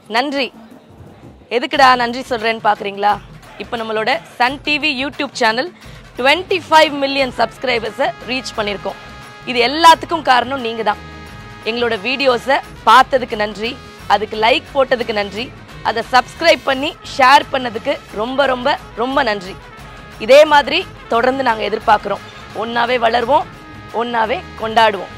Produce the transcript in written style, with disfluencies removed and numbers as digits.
நன்றி. எதுக்குடா நன்றி சொல்றேன்னு பாக்குறீங்களா? இப்போ நம்மளோட Sun TV YouTube channel 25 million சப்ஸ்கிரைபர்ஸை ரீச் பண்ணியிருக்கோம். இது எல்லாத்துக்கும் காரணம் நீங்கள் தான். எங்களோட வீடியோஸை பார்த்ததுக்கு நன்றி, அதுக்கு லைக் போட்டதுக்கு நன்றி, அதை சப்ஸ்கிரைப் பண்ணி ஷேர் பண்ணதுக்கு ரொம்ப ரொம்ப ரொம்ப நன்றி. இதே மாதிரி தொடர்ந்து நாங்கள் எதிர்பார்க்குறோம். ஒன்றாவே வளருவோம், ஒன்றாவே கொண்டாடுவோம்.